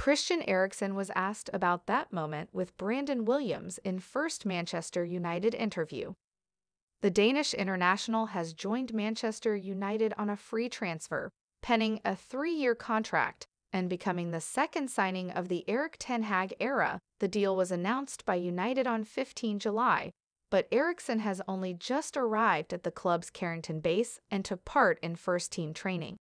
Christian Eriksen was asked about that moment with Brandon Williams in first Manchester United interview. The Danish international has joined Manchester United on a free transfer, penning a 3-year contract and becoming the second signing of the Erik Ten Hag era. The deal was announced by United on 15 July, but Eriksen has only just arrived at the club's Carrington base and took part in first-team training.